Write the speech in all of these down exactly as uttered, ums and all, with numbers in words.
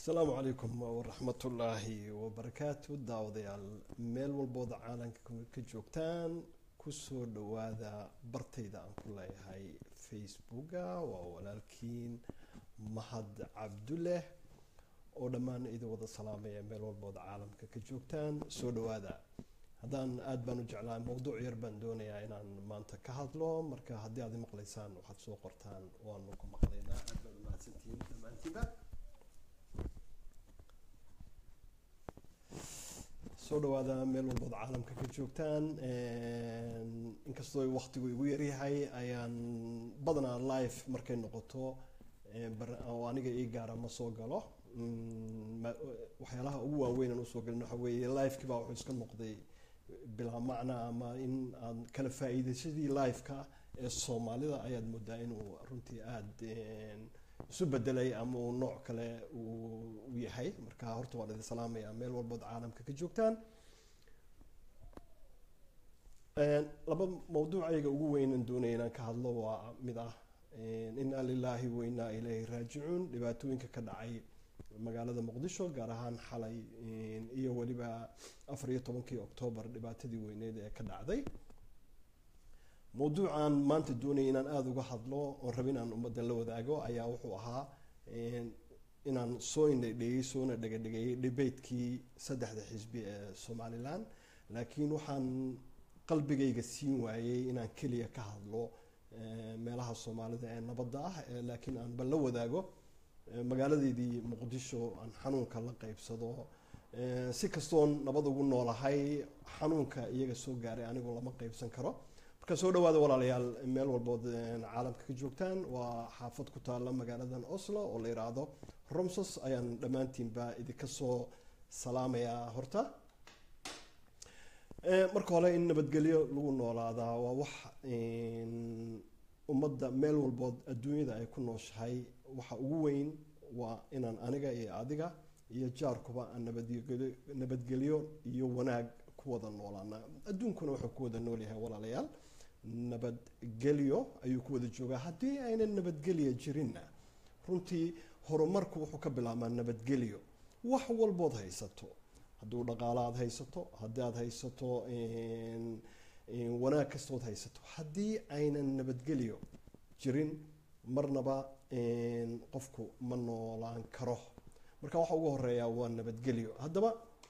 السلام عليكم ورحمة الله وبركاته. داوديال ميل والبوض عالنك كجوكتان كسور دوادا برتيدا أن كلها هاي فيسبوكا وولالكين مهد عبد الله ودمان إذا وضع سلامية ميل والبوض عالنك كجوكتان سور دوادا هدان آد بانو جعلان موضوع يربان دونيا إنان مانتا كهادلو مركا هدي هذه مقليسان وحد سو قرطان وانوكم مقلينا آد بانو ماسنتين تمانتيبا soo dhawaada meel walba caalamka ka joogtaan inkastoo waqtigu igu yar yahay ayaan badanaa live markay noqoto oo aniga ii gaara ma soo galo waxyaalaha ugu waaweyn aan u soo galin waxa weeye live-kii baa wuxuu iska noqday bilaa macna ama in aan kala faa'iidaysadii live-ka ee Soomaalida ayaad moodaa inuu runtii aad isu bedelay ama uu nooc kale uu yahay marka horta waan idin salaamayaa meel walba caalamka ka joogtaan een laba mowduuc ayaga ugu weyn aan doonayna inaan ka hadlo waa mid ah inna lillahi wa inna ilayhi raaji'uun dhibaatooyinka ka dhacay magaalada Muqdisho gaar ahaan xalay iyo waliba afar iyo tobankii Oktoobar dhibaatadii weyneed ee ka dhacday موضوعاً ما أنت دوني إن أنا أذوق حضلو وربنا أن أمد الله ذاقو أيها وحوها إن أن سوين دي سوين دقة دقة دبيت كي سدح ده حزب الصومالي لان لكن وحن قلبي جاي قسيم وعي إن كلية كحضلو مالها الصومالي ده نبضه لكن أن بلو ذاقو مقالة دي دي مقدشو أن حنون كلا قيب صدو سكستون نبضه قلنا على هاي حنون كيجسو جاري أنا قلنا ما قيب سنكره kasoo dhawaada walaalayaal meel walba caalamka ka joogtaan waa xaafad ku taala magaalada Oslo oo la yiraahdo Romsos ayaan dhamaantiinba idinka soo salaamayaa horta ee marka hore in nabadgelyo lagu noolaada waa wax in ummadda meel walba adduunyada ay ku nooshahay waxa ugu weyn waa inaan aniga iyo adiga iyo jaarkuba nabadgelyo nabadgelyo iyo wanaag ku wada noolaana adduunkuna wuxuu ku wada nool yahay walaalayaal nabadgelyo ayuu ku wada joogaa haddii aynan nabadgelyo jirinna runtii horumarku wuxuu ka bilaabmaa nabadgelyo wax walbood haysato hadduu dhaqaalaad haysato haddii aad haysato wanaag kastood haysato haddii aynan nabadgelyo jirin marnaba qofku ma noolaan karo marka waxa ugu horeeya waa nabadgelyo haddaba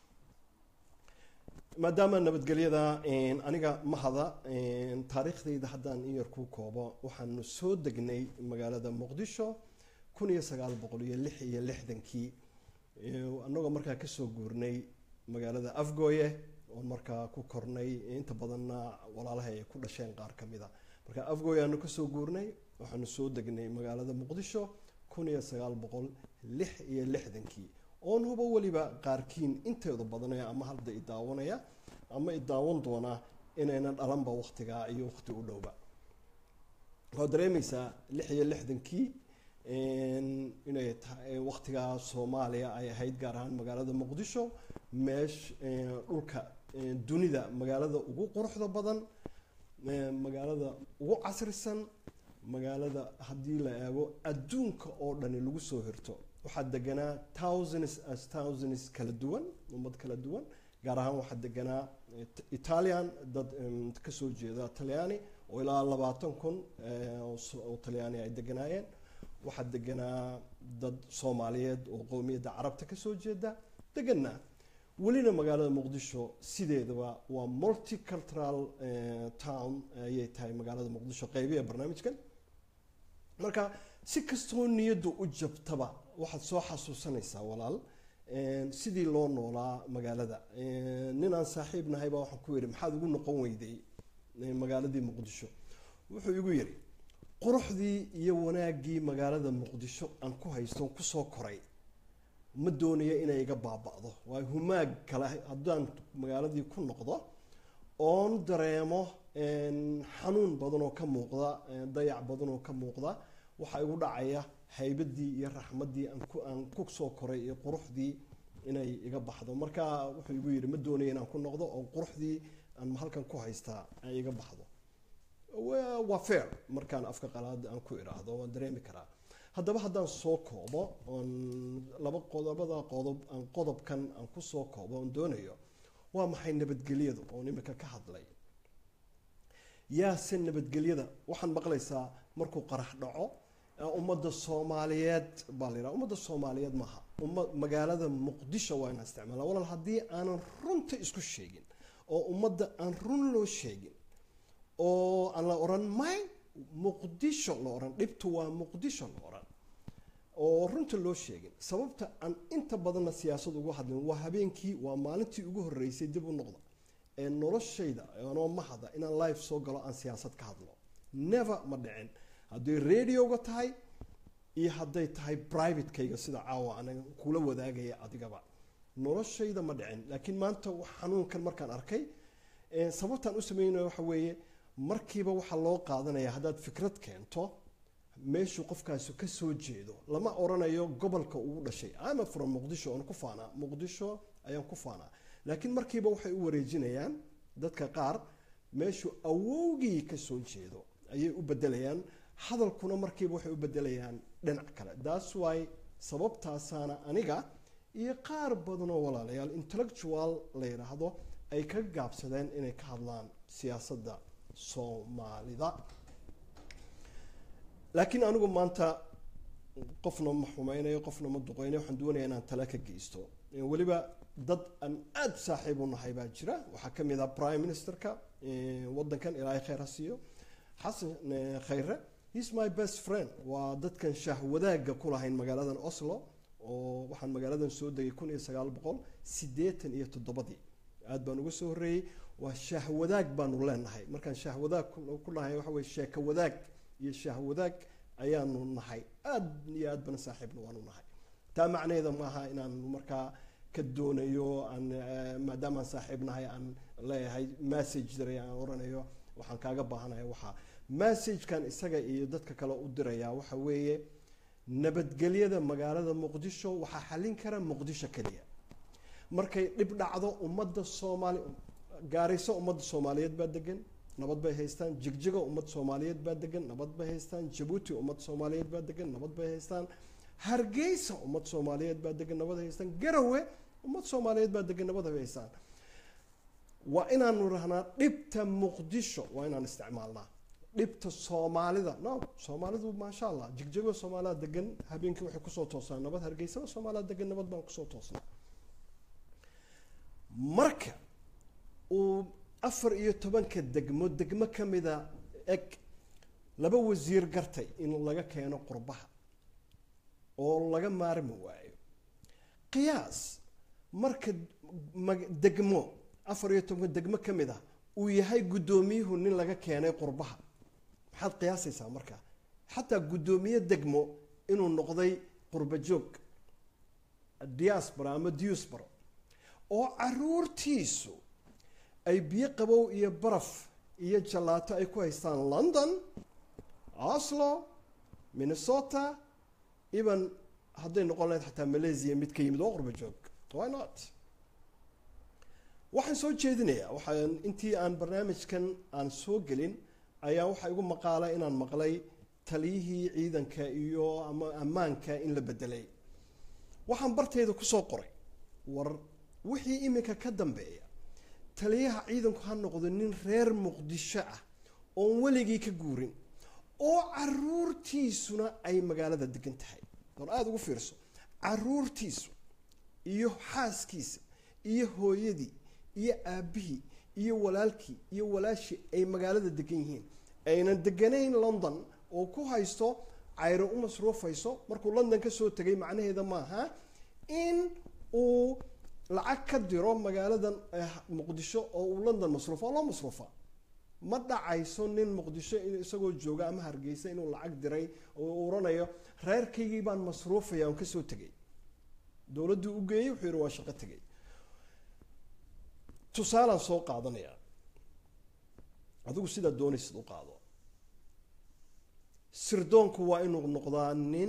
maadaama nabadgelyada aniga mahada taariikhdayda haddaan in yar ku koobo waxaanu soo degnay magaalada Muqdisho kun iyo sagaal boqol iyo lix iyo lixdankii annagoo markaa ka soo guurnay magaalada Afgooye oo markaa ku kornay inta badanna walaalaha ay ku dhasheen qaar kamida marka Afgooye aanu ka soo guurnay waxaanu soo degnay magaalada Muqdisho kun iyo sagaal boqol lix iyo lixdankii oon hubo waliba qaarkiin inteeda badanaya ama hadda i daawanaya ama i daawan doona inayna dhalanba waqtiga iyo waqti u dhowba oo dareemaysaa lix iyo lixdankii inay tahay waqtiga Soomaaliya ay ahayd gaar ahaan magaalada Muqdisho meesh dhulka dunida magaalada ugu quruxda badan magaalada ugu casrisan magaalada haddii la eego adduunka oo dhan lagu soo hirto waxaa deganaa thousands as thousands kala duwan ummad kala duwan gaar ahaan waxaa deganaa Italian dad ka soo jeeda Talyaani oo ilaa labaatan kun oo Talyaani ay deganaayeen waxaa deganaa dad Soomaaliyeed oo qowmiyadda Carabta ka soo jeeda deganaa walina magaalada Muqdisho sideedaba waa multicultural town ayay tahay magaalada Muqdisho qaybiga barnaamijkan marka si kastoo niyadu u jabtaba waxaad soo xasuusanaysaa walaal sidii loo noolaa magaalada ninaan saaxiibnahay baa waxaan ku yiri maxaad ugu noqon weyday magaaladii Muqdisho wuxuu igu yiri quruxdii iyo wanaagii magaalada Muqdisho aan ku haysto ku soo koray ma doonayo inay iga baaba'do waa humaag kale haddaan magaaladii ku noqdo oon dareemo xanuun badan oo ka muuqda dayac badan oo ka muuqda waxa igu dhacaya haybadii iyo raxmadii aan ku aan ku soo koray iyo quruxdii inay iga baxdo marka wuxuu igu yiri ma doonayo inaan ku noqdo oo quruxdii aan halkan ku haystaa ay iga baxdo waa fair markaan afka qalaad aan ku iraahdo waan dareemi karaa haddaba haddaan soo koobo oon laba qodobada qodob aan qodobkan aan ku soo koobo oon doonayo waa maxay nabadgelyadu oo imika ka hadlay yaase nabadgelyada waxaan maqlaysaa markuu qarax dhaco ummadda Soomaaliyeed baa la yiraahdaa ummadda Soomaaliyeed maaha ummad magaalada Muqdisho waa in isticmaalaa walaal haddii aanan runta isku sheegin oo ummadda aan run loo sheegin oo aan la oran may Muqdisho la oran dhibtu waa Muqdisho la oran oo runta loo sheegin sababta aan inta badan siyaasad ugu hadlin waa habeenkii waa maalintii ugu horeysay dib u noqda ee noloshayda anoo mahada inaan live soo galo aan siyaasad ka hadlo never ma dhicin haddii radioga tahay iyo hadday tahay private kayga sida caawa anaga kula wadaagaya adigaba noloshayda ma dhicin laakiin maanta xanuunkan markaan arkay ee sababtaan u sameeyay waxa weeye markiiba waxa loo qaadanaya haddaad fikrad keento meeshu qofkaasi ka soo jeedo lama oranayo gobolka uu dhashay ama from Muqdisho oo ku faana Muqdisho ayaan ku faana laakiin markiiba waxay u wareejinayaan dadka qaar meeshu awowgii ka soo jeedo ayay u bedelayaan hadalkuna markiiba waxay u bedelayaan dhinac kale that's why sababtaasana aniga iyo qaar badan oo walaalayaal intellectual la yiraahdo ay ka gaabsadeen inay ka hadlaan siyaasadda Soomaalida laakiin anigu maanta qofna ma xumaynayo qofna ma duqeynayo waxaan doonayaa inaan tala ka geysto waliba dad aan aad saaxiib u nahay baa jira waxa ka mid ah prime ministerka wadankan ilaahay khayr ha siiyo xasan khayre he's my best friend waa dadkan shaah wadaaga ku lahayn magaaladan Oslo oo waxaan magaaladan soo degay kun iyo sagaal boqol siddeetan iyo toddoba aad baan uga soo horeeyay waa shaah wadaag baanu leenahay markaan shaah wadaag ku lahayn waxa way sheeka wadaag iyo shaah wadaag ayaanu nahay aad iyo aad baan saaxiibna waanu nahay taa macnaheedu maaha inaan markaa ka doonayo aan maadaama saaxiibnahay aan leeyahay message diray aan oranayo waxaan kaaga baahanahay waxa message kan isaga iyo dadka kale u diraya waxa weeye nabadgelyada magaalada Muqdisho waxa xalin kara Muqdisho kaliya markay dib dhacdo ummadda Soomaali gaarayso ummadda Soomaaliyeed baa degan nabad bay haystaan jigjiga ummad Soomaaliyeed baa degan nabad bay haystaan Djibouti ummad Soomaaliyeed baa degan nabad bay haystaan Hargeysa ummad Soomaaliyeed baa degan nabad haystaan Garowe ummad Soomaaliyeed baa degan nabad haystaan waa inaan rahnaa dhibta Muqdisho waa inaan isticmaalnaa dhibta Soomaalida no Soomaalidu ma sha Allah jigjiga Soomaalida degan habeenkii waxay ku soo toosaan nabad Hargeysa Soomaalida degan nabad baan ku soo toosnaa marka oo afar iyo tobanka degmo degmo kamida eg laba wasiir gartay in laga keeno qurbaha oo laga maarmi waayo qiyaas marka degmo afar iyo tobanka degmo kamida uu yahay gudoomiyuhu nin laga keenay qurbaha maxaad qiyaasaysaa marka xataa gudoomiye degmo inuu noqday qurba joog diaspora ama diaspora oo caruurtiisu ay biyo qabow iyo baraf iyo jalaato ay ku haystaan London Oslo Minnesota even hadday noqon lahayd xataa Malaysia mid ka yimid oo qurba joog why not waxaan soo jeedinayaa waxaan intii aan barnaamijkan aan soo gelin ayaa waxa igu maqaala inaan maqlay taliyihii ciidanka iyo ama ammaanka in la bedelay waxaan barteeda ku soo qoray war wixii imika ka dambeeya taliyaha ciidanku ha noqdo nin reer Muqdisho ah oo waligii ka guurin oo caruurtiisuna ay magaalada degan tahay war aad ugu fiirso caruurtiisu iyo xaaskiisa iyo hooyadii iyo aabihii iyo walaalkii iyo walaashi ay magaalada degan yihiin ayna deganayn London oo ku haysto cayro u masruufayso markuu London ka soo tagay macnaheedu maaha in uu lacag ka diro magaaladan Muqdisho oo uu London masruufo loo masruufa ma dhacayso nin Muqdisho isagoo jooga ama Hargeysa inuu lacag diray oo uranayo reerkaygii baan masruufaya oo ka soo tagay dawladdu u geeyay wuxuu yiri waa shaqo tagay tusaalan soo qaadanaya adigu sida doonaysid u qaado sirdoonku waa inuu noqdaa nin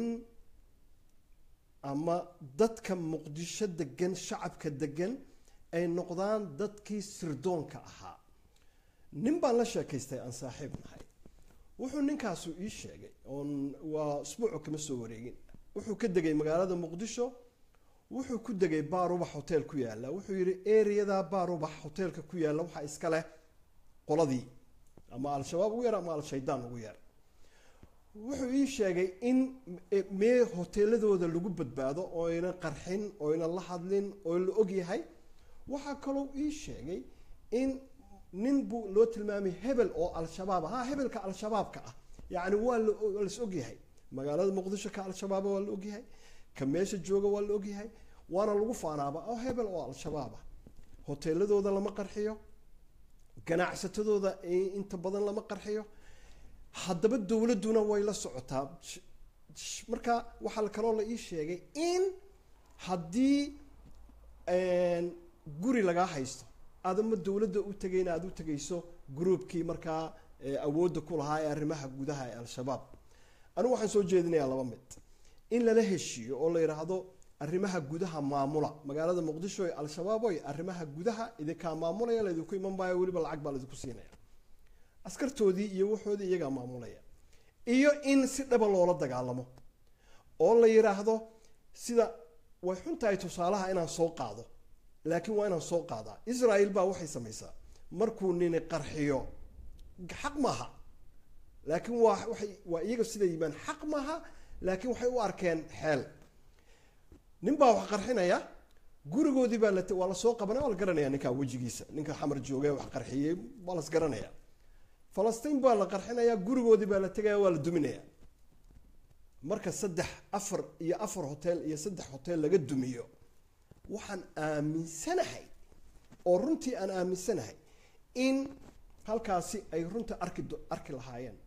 ama dadka Muqdisho degan shacabka degan ay noqdaan dadkii sirdoonka ahaa nin baan la sheekaystay aan saaxiib nahay wuxuu ninkaasu ii sheegay oon waa usbuuc kama soo wareegin wuxuu ka degay magaalada Muqdisho wuxuu ku degay Baarubax hotel ku yaala wuxuu yiri area-da Baarubax hotelka ku yaala waxa iska leh qoladii ama al-shabaab ugu yar ama al-shaydaan ugu yar wuxuu ii sheegay in mee hoteeladooda lagu badbaado oo ayna qarxin oo ayna la hadlin oo la og yahay waxa kaloo ii sheegay in nin buu loo tilmaamay hebel oo al-shabaab ha hebelka al-shabaabka ah yaani waa la og yahay magaalada Muqdisho ka al-shabaab waa la og yahay ka meesha jooga waa la og yahay waana lagu faanaaba oo hebel oo al-shabaab ah hoteeladooda lama qarxiyo ganacsatadooda inta badan lama qarxiyo haddaba dawladuna way la socotaa marka waxa la kala la ii sheegay in hadii een guri laga haysto adama dawladda u tagayna aad u tagayso groupkii marka awoodda ku lahaa ee arrimaha gudaha ee al-shabaab anigu waxaan soo jeedinayaa laba mid in la heshiiyo oo la yiraahdo arrimaha gudaha maamula magaalada Muqdisho ee al-shabaab ay arrimaha gudaha idinka maamulaya la idinku iman baa waliba lacag baa la idinku siinaya askartoodii iyo waxoodii iyaga maamulaya iyo in si dhaba loola dagaalamo oo la yiraahdo sida way xuntahay tusaalaha inaan soo qaado laakiin waa inaan soo qaadaa Israa'iil baa waxay sameeysaa markuu nin qarxiyo xaq maaha laakiin waa waxay waa iyaga sida yimaan xaq maaha laakiin waxay u arkeen xeel nin baa wax qarxinaya gurigoodii baa la waa la soo qabanay oo la garanaya ninka wajigiisa ninka xamar joogay wax qarxiyay waa la garanaya Falastiin baa la qarxinaya gurigoodii baa la tagaya waa la duminaya marka saddex afar iyo afar hotel iyo saddex hotel laga dumiyo waxaan aaminsanahay oo runtii aan aaminsanahay in halkaasi ay runta arki arki lahaayeen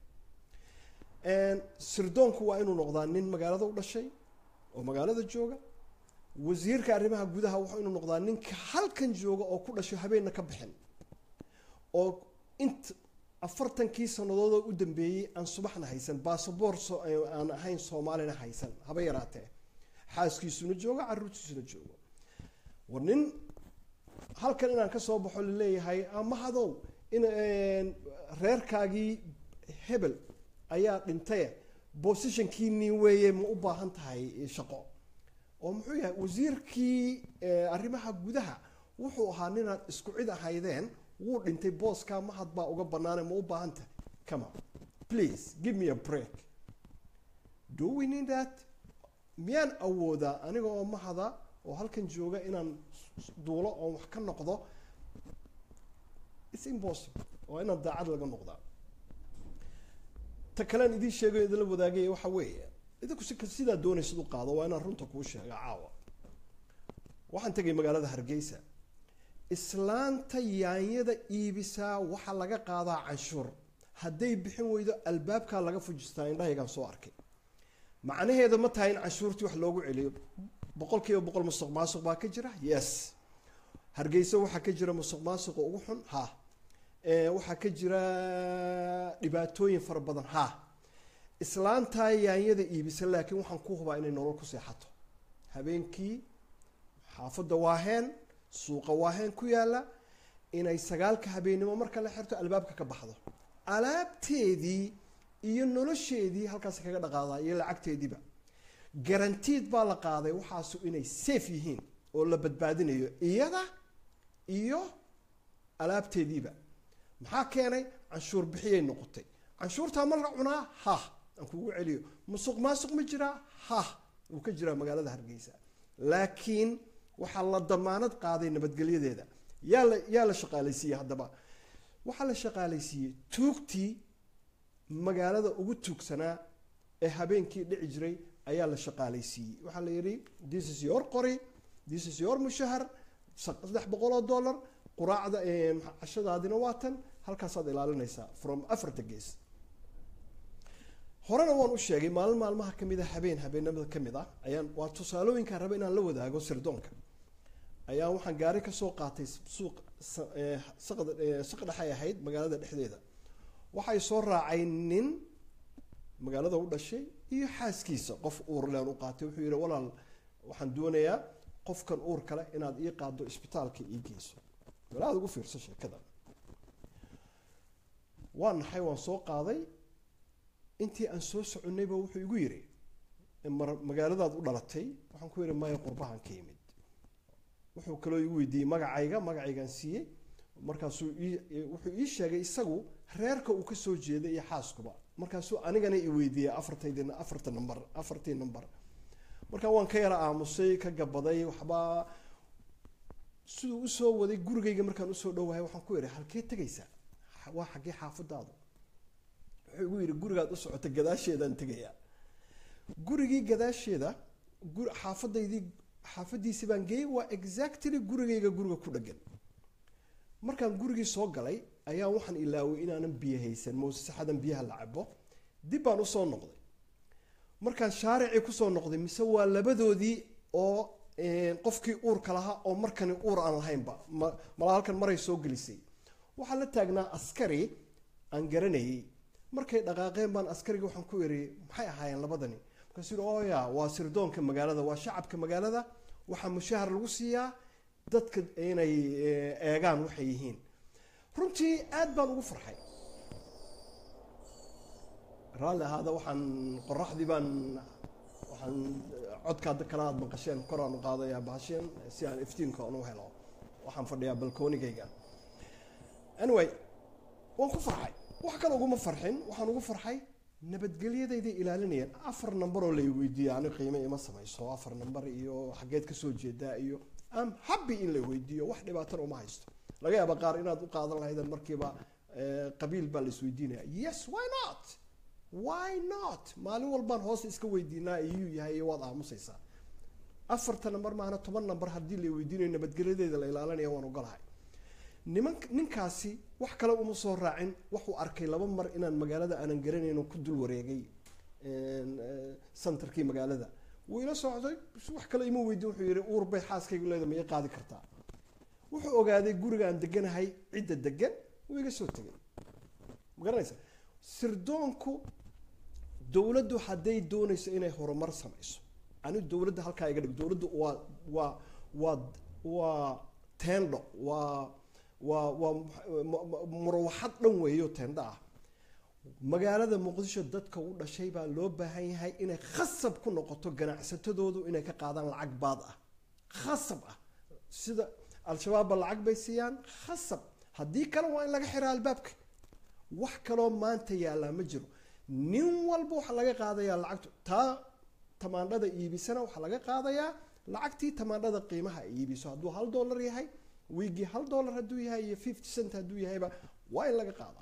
een sirdoonku waa inuu noqdaa nin magaalada u dhashay oo magaalada jooga wasiirka arrimaha gudaha waxa inuu noqdaa ninka halkan jooga oo ku dhashay habeenna ka bixin oo inta afartankii sanadood oo u dambeeyay aan subaxna haysan baasaboor soo aan ahayn Soomaalina haysan haba yaraatee xaaskiisuna jooga carruurtiisuna jooga warnin halkan inaan ka soo baxo leeyahay ama hadow in reerkaagii hebel ayaa dhintay positionkii ni weeye ma u baahan tahay shaqo oo muxuu yahay wasiirkii arrimaha gudaha wuxuu ahaa ninaan isku cid ahaydeen wuu dhintay booska ma had baa uga banaanay ma u baahan tahay come on please give me a break do we need that miyaan awooda aniga oo mahada oo halkan jooga inaan duulo oo wax ka noqdo it's impossible oo inaan daacad laga noqdaa ta kale idin sheegay idin la wadaagay waxa weeye idinku si sida doonaysid u qaado waa inaan runta ku sheego caawa waxaan tagay magaalada Hargeysa islaanta yaanyada iibisa waxa laga qaadaa canshuur haday bixin weydo albaabka laga fujistaa indhahaygan soo arkay macnaheedu ma tahay in canshuurtii wax loogu celiyo boqolkiiba boqol musuq maasuq baa ka jira yes Hargeysa waxa ka jira musuq maasuq ugu xun ha ee waxa ka jira dhibaatooyin fara badan ha islaanta yaanyada iibisa laakiin waxaan ku hubaa inay nolol ku seexato habeenkii xaafada waaheen suuqa waaheen ku yaala inay sagaalka habeenimo marka la xirto albaabka ka baxdo alaabteedii iyo nolosheedii halkaas kaga dhaqaaday iyo lacagteediiba guaranteed baa la qaaday waxaas inay safe yihiin oo la badbaadinayo iyada iyo alaabteediiba maxaa keenay canshuur bixiyay noqotay canshuurta ma la cunaa ha aan kugu celiyo musuq maasuq ma jira ha uu ka jira magaalada Hargeysa laakiin waxa la damaanad qaaday nabadgelyadeeda yaa la yaa la shaqaalaysiiyay hadaba waxa la shaqaalaysiiyay tuugtii magaalada ugu tuugsanaa ee habeenkii dhici jiray ayaa la shaqaalaysiiyay waxa la yiri this is your qori this is your mushahar saddex boqol oo dollar quraacda ee cashadaadina waatan halkaas aad ilaalinaysaa from afarta gees horena waan u sheegay maalin maalmaha kamid ah habeen habeenimada kamid ah ayaan waa tusaalooyinka raba inaan la wadaago sirdoonka ayaa waxaan gaari ka soo qaatay suuq saqada saqdaxay ahayd magaalada dhexdeeda waxay soo raacay nin magaalada u dhashay iyo xaaskiisa qof uur leen u qaatay wuxuu yiri walaal waxaan doonayaa qofkan uur kale inaad ii qaado isbitaalka ii geyso walaal ugu fiirso sheekada waan naxay waan soo qaaday intii aan soo soconayba wuxuu igu yiri magaaladaad u dhalatay waxaan ku yiri maya qurbahan ka yimid wuxuu kaloo igu weydiiyey magacayga magacaygaan siiyey markaasuu wuxuu ii sheegay isagu reerka uu ka soo jeeday iyo xaaskuba markaasuu anigana i weydiiyey afartaydina afarta number afartii number markaa waan ka yara aamusay ka gabaday waxba siduu usoo waday gurigayga markaan usoo dhowahay waxaan ku yidhi halkee tegaysaa waa xaggee xaafadaadu wuxuu igu yidhi gurigaad u socota gadaasheedaan tegayaa gurigii gadaasheeda xaafadaydii xaafadiisi baan geeyey waa exactly gurigayga guriga ku dhagan markaan gurigii soo galay ayaa waxaan ilaaway inaanan biyo haysan mawsaxadan biyaha la cabo dib baan usoo noqday markaan shaaricii kusoo noqday mise waa labadoodii oo qofkii uurka lahaa oo markani uur aan lahaynba mala halkan maray soo gelisay waxaa la taagnaa askari aan garanayay markay dhaqaaqeen baan askarigi waxaan ku iri maxay ahaayeen labadani markaasuu yidhi ooya waa sirdoonka magaalada waa shacabka magaalada waxaa mushahar lagu siiyaa dadka inay eegaan waxay yihiin runtii aad baan ugu farxay raalli ahaada waxaan qoraxdii baan waxaan codkaada kala aad maqasheen koraan u qaadayaa bahasheen si aan iftiinka aan u helo waxaan fadhiyaa balkoonigayga anyway waan ku farxay wax kale uguma farxin waxaan ugu farxay nabadgelyadayday ilaalinayeen afar number oo la weydiiyay ani qiime ima samayso afar number iyo xageed ka soo jeedaa iyo am happy in la weydiiyo wax dhibaato uma haysto laga yaabo qaar inaad u qaadan lahayd markiiba qabiil baa la isweydiinaya yes why not why not maalin walbaan hoos iska weydiinaa iyuu yahay waad aamusaysaa afarta number maana toban number haddii la weydiinayo nabadgelyadeeda la ilaalinaya waan ogolahay niman ninkaasi wax kale uma soo raacin wuxuu arkay laba mar inaan magaalada aanan garanayno ku dul wareegay centerkii magaalada wuu ila socday wax kale ima weydiin wuxuu yiri uur bay xaaskaygu leedahay ma qaadi kartaa wuxuu ogaaday guriga aan deganahay cidda degan wuu iga soo tagay magaranaysa sirdoonku dawladdu haday doonayso inay horumar samayso ani dawladda halka iga dhig dawladdu waa waa waa waa tendo waa waa waa marwaxad dhan weeyo tendo ah magaalada muqdisho dadka u dhashay baa loo baahan yahay inay khasab ku noqoto ganacsatadoodu inay ka qaadaan lacag baad ah khasab ah sida al-shabaab lacag bay siiyaan khasab haddii kale waa in laga xiraa albaabka wax kaloo maanta yaala ma jiro nin walba waxa laga qaadayaa lacagta taa tamaandhada iibisana waxa laga qaadayaa lacagtii tamaandhada qiimaha iibiso hadduu hal dollar yahay wiigi hal dollar hadduu yahay iyo fifty cent hadduu yahayba waa in laga qaadaa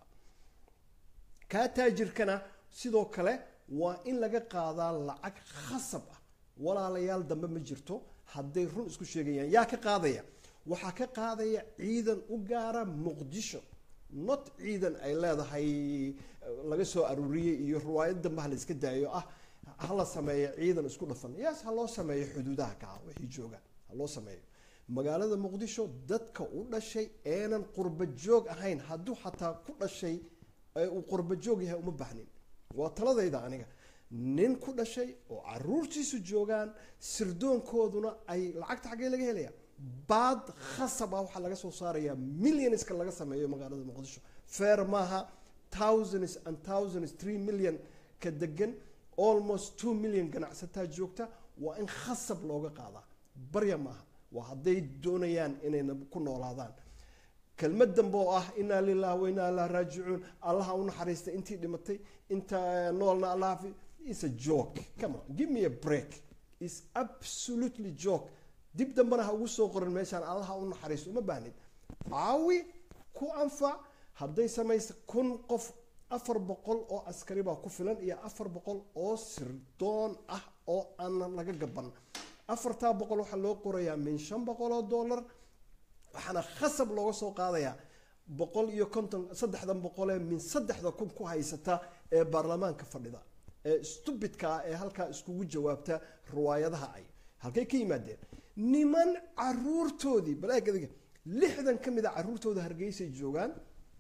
kaa taajirkana sidoo kale waa in laga qaadaa lacag khasab ah walaalayaal dambe ma jirto hadday run isku sheegayaan yaa ka qaadaya waxaa ka qaadaya ciidan u gaara muqdisho not ciidan ay leedahay laga soo aruuriyay iyo riwaayad dambe ha la iska daayo ah hala sameeyo ciidan isku dhafan yes ha loo sameeyo xuduudaha ka wixii jooga ha loo sameeyo magaalada muqdisho dadka u dhashay eenan qurba joog ahayn hadduu xataa ku dhashay uu qurba joog yahay uma baahnin waa taladayda aniga nin ku dhashay oo caruurtiisu joogaan sirdoonkooduna ay lacagta xaggee laga helaya baad khasab ah waxaa laga soo saarayaa millionska laga sameeyo magaalada muqdisho fair maaha thousands and thousands three million ka degan almost two million ganacsataa joogta waa in khasab looga qaadaa barya maaha waa hadday doonayaan inay ku noolaadaan kelmad dambe oo ah inaa lillahi wa inaa ilaihi raajicuun allaha u naxariista intii dhimatay inta noolna allah is a joke come on give me a break is absolutely joke dib dambana ha ugu soo qoran meeshaan allaha u naxariisto uma baahnid caawi ku anfac hadday samaysa kun qof afar boqol oo askari baa ku filan iyo afar boqol oo sirdoon ah oo aan laga gaban afartaa boqol waxaa loo qorayaa min shan boqol oo dollar waxaana khasab looga soo qaadayaa boqol iyo konton saddexdan boqol ee min saddexda kun ku haysata ee baarlamaanka fadhida ee stupidka ee halkaa iskugu jawaabta riwaayadaha ay halkay ka yimaadeen niman caruurtoodii balaagadiga lixdan ka mid a caruurtooda hargeysay joogaan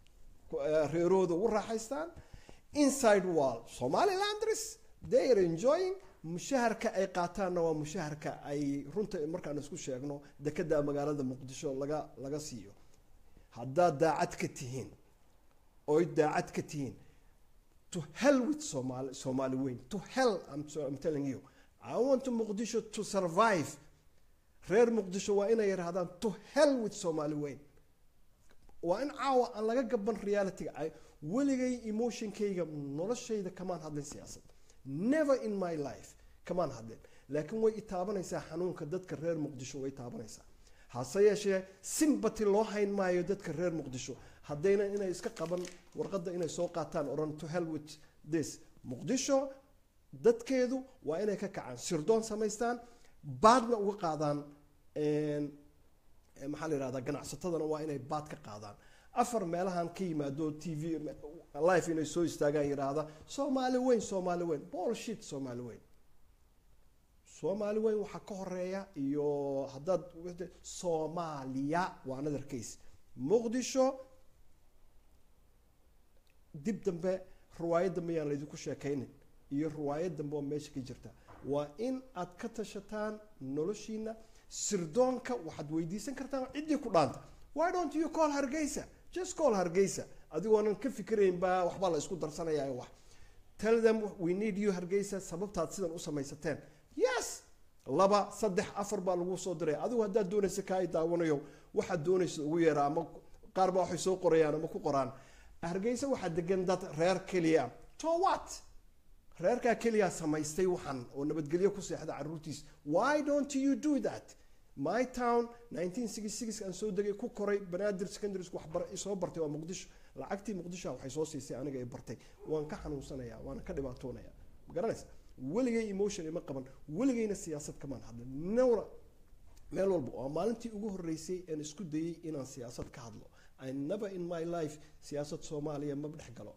reerooda ugu raaxaystaan inside wall somalilanders they are enjoying mushaharka ay qaataanna waa mushaharka ay runta markaan isku sheegno dekada magaalada muqdisho laga laga siiyo haddaad daacad ka tihiin oy daacad ka tihiin to hell with Somali, Somali weyn. To hell, I'm, so, I'm telling you. I want Mogadishu to survive. Reer Mogadishu waa inay yiraahdaan to hell with Somali weyn. Waa in caawa aan laga gaban reality ay weligay emotionkayga noloshayda kamaan hadlin siyaasad. Never in my life kamaan hadlin. Laakiin way itaabanaysaa xanuunka dadka reer Mogadishu way itaabanaysaa. hase yeeshee sympathy loo hayn maayo dadka reer Muqdisho haddayna inay iska qaban warqadda inay soo qaataan oran to hell with this. Muqdisho dadkeedu waa inay ka kacaan sirdoon samaystaan baadna uga qaadaan maxaa la yiraahdaa ganacsatadana waa inay baad ka qaadaan afar meelahan ka yimaado T V live inay soo istaagaan yiraahda Soomaali weyn Soomaali weyn bullshit Soomaali weyn Soomaali weyn waxa ka horeeya iyo hadad Soomaaliya waa another case. Muqdisho dib dambe riwaayad miyaan la idinku sheekaynin iyo riwaayad dambe oo meesha ka jirta waa in aad ka tashataan noloshiina sirdoonka waxaad weydiisan kartaan cidii ku dhaanta. Why don't you call Hargeysa? Just call Hargeysa. Adigoonan ka fikirayn ba waxba la isku darsanayaa wax. Tell them we need you Hargeysa sababtaad sidan u samaysateen. Yes. Laba saddex afar baa lagu soo diray. Adigu hadda doonaysa ka ay daawanayo waxa doonaysa ugu yeeraa ama qaar baa waxay soo qorayaan ama ku qoraan. Hargeysa waxa degan dad reer kaliya. To what? reerka kaliya samaystay waxan oo nabadgelyo ku seexda caruurtiis. Why don't you do that? My town nineteen sixty-six aan soo degay ku koray Banaadir Secondary School wax bar soo bartay waa Muqdisho. Lacagtii Muqdisho waxay soo siisay aniga ay bartay. Waan ka xanuunsanayaa, waan ka dhibaatoonayaa. Ma garanaysaa? Weligay emotion ima qaban, weligayna siyaasad kamaan hadlin. Nawra meel walba oo maalintii ugu horeysay aan isku dayay inaan siyaasad ka hadlo. I never in my life siyaasad Soomaaliya ma dhex galo.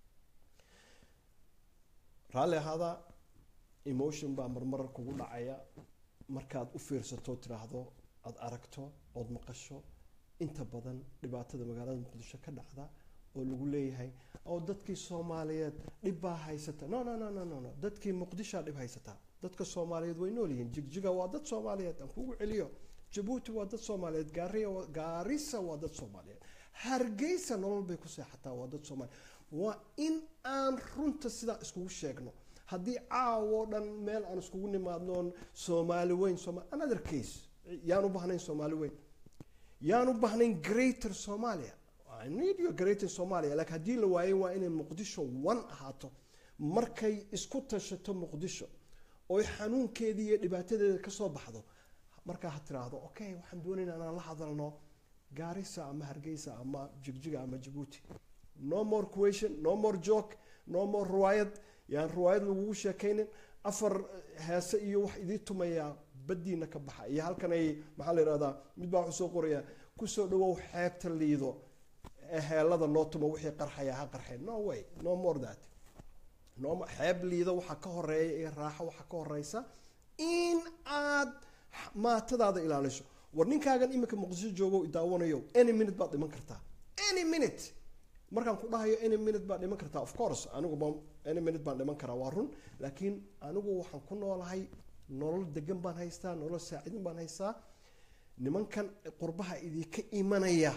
Raali hada emotion baa marmar kugu dhacaya markaad u fiirsato tiraahdo aad aragto ood maqasho inta badan dhibaatada magaalada Muqdisho ka dhacda oo lagu leeyahay oo dadkii Soomaaliyeed dhib baa haysata. No no no no no dadkii Muqdisho dhib haysata. Dadka Soomaaliyeed way nool yihiin. Jigjiga waa dad Soomaaliyeed aan kugu celiyo. Djibouti waa dad Soomaaliyeed. Gaariya Gaarisa waa dad Soomaaliyeed. Hargeysa nolol bay ku seexataa waa dad Soomaaliyeed. Waa in aan runta sida iskugu sheegno. Haddii caawo dhan meel aan iskugu nimaadno Soomaali weyn Soomaali another case yaanu bahnayn Soomaali weyn yaanu bahnayn greater Somalia. I need you greater Somalia like haddii la waayay waa inay Muqdisho one ahaato markay isku tashato Muqdisho oo xanuunkeedii iyo dhibaatadeeda ka soo baxdo marka ha tiraahdo okay waxaan doonaynaa inaan la hadalno Gaarisa ama Hargeysa ama Jigjiga ama Djibouti. No more question, no more joke, no more riwayad. yaan riwaayad lagu sheekaynin afar heese iyo wax idii tumaya badiina ka baxa iyo halkan ay maxaa la yiraahdaa mid baa soo qoraya ku soo dhawow xeebta liido ehelada noo tumo wixii qarxaya ha qarxeen. No way, no more that. No xeeb liido waxa ka horeeya ee raaxo waxa ka horeysa in aad maatadaada ilaaliso. war ninkaagan imika Muqdisho joogo daawanayo any minute baad dhiman kartaa. Any minute markaan ku dhahayo any minute baan dhiman kartaa. Of course anigu baan any minute baan dhiman karaa waa run laakiin anigu waxaan ku noolahay nolol degan baan haystaa nolol saacidin baan haystaa. Nimankan qurbaha idii ka imanaya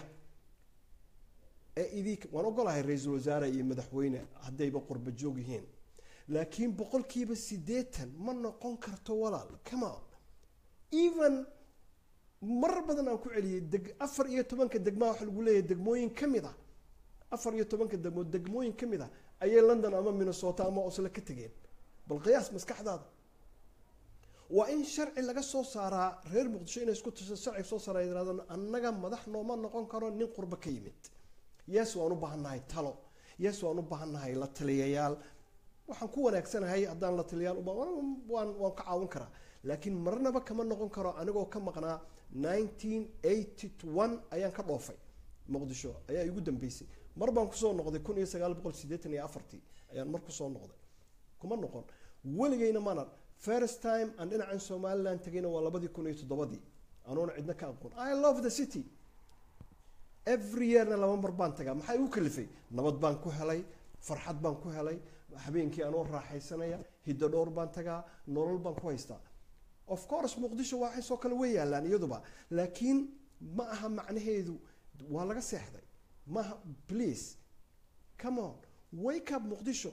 ee idii waan ogolahay ra'iisul wasaare iyo madaxweyne haddayba qurba joog yihiin laakiin boqolkiiba siddeetan ma noqon karto walaal. Come on. Even mar badan aan ku celiyay deg afar iyo tobanka degmo waxa lagu leeyahay degmooyin kamid ah afar iyo tobanka degmo degmooyin kamid ah ayay London ama Minnesota ama Oslo ka tageen. bal qiyaas maskaxdaada waa in sharci laga soo saaraa reer Muqdisho inay isku tasho sharci soo saaray yiraahdo annaga madax nooma noqon karo nin qurba ka yimid. Yes waan u baahanahay talo. Yes waan u baahanahay la taliyayaal. waxaan ku wanaagsanahay haddaan la taliyayaal waan waan ka caawin karaa laakiin marnaba kama noqon karo anigoo ka maqnaa nineteen eighty-one ayaan ka dhoofay Muqdisho ayaa igu dambeysay. mar baan ku soo noqday kun iyo sagaal boqol siddeetan iyo afar ayaan mar ku soo noqday. kuma noqon weligayna mana first time aan dhinacan Somaliland tagayna waa labadii kun iyo toddoba anoona cidna ka aqoon. I love the city. Every year na laba mar baan tagaa. maxay u kalifay? nabad baan ku helay, farxad baan ku helay, habeenkii aan oo raaxaysanaya, hiddo dhowr baan tagaa, nolol baan ku haystaa. Of course Muqdisho waxay soo kala way yaalaan iyaduba laakiin ma aha macnaheedu waa laga seexday. ma please come on wake up Muqdisho.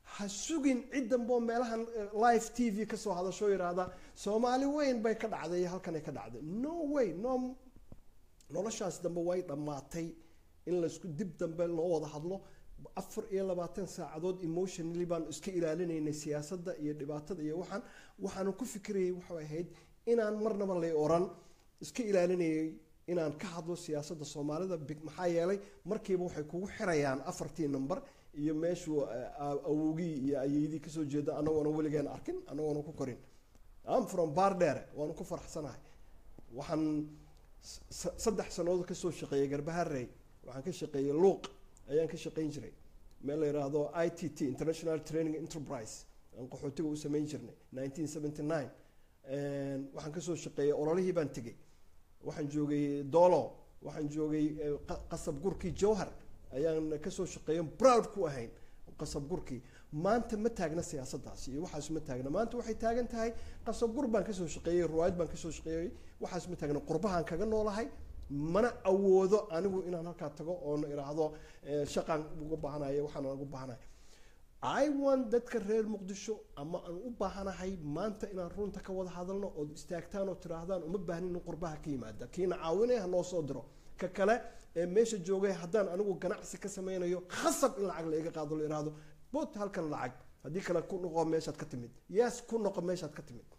hasugin ciidan boo meelahan live T V ka soo hadasho yiraahda Soomaali weyn bay ka dhacday halkan ay ka dhacday no way no noloshaas dambe way dhamaatay in la isku dib dambe loo wada hadlo afar iyo labaatan saacadood emotionally baan iska ilaalinaynay siyaasadda iyo dhibaatada iyo waxaan waxaan ku fikirayay waxa ahayd inaan marnaba la oran iska ilaalinayay inaan ka hadlo siyaasadda Soomaalida maxaa yeelay markiiba waxay kugu xirayaan afartii number iyo meeshu awoogi iyo ayeedii ka soo jeeda anagoona weligaan arkin anagoona ku korin am from Bardere waan ku faraxsanahay waxaan saddex sanadood ka soo shaqeeyay Garbaharey waxaan ka shaqeeyay Luuq ayaan ka shaqeyn jiray meel la yiraahdo I T T International Training Enterprise aan qaxootiga u sameyn jirnay nineteen seventy-nine and waxaan ka soo shaqeeyay ololihii baan tagay waxaan joogay Doolo waxaan joogay qasab gurkii Jowhar ayaan ka soo shaqeeyay proud ku ahayn qasab gurkii maanta ma taagna siyaasaddaas iyo waxaas ma taagna maanta waxay taagan tahay qasab gur baan ka soo shaqeeyay ruwaayad baan ka soo shaqeeyay waxaas ma taagna qurbahan kaga noolahay mana awoodo anigu inaan halka tago oo iraahdo shaqan ugu baahanayo waxaan ugu baahanahay I want dadka reer Muqdisho ama aan u baahanahay maanta inaan runta ka wada hadalno oo istaagtaan oo tiraahdaan uma baahnin qurbaha ka yimaada kiina caawinay ha noo soo diro ka kale ee meesha joogay haddaan anigu ganacsi ka sameynayo khasab in lacag la iga qaado la iraahdo boot halkan lacag haddii kale ku noqo meeshaad ka timid yes ku noqo meeshaad ka timid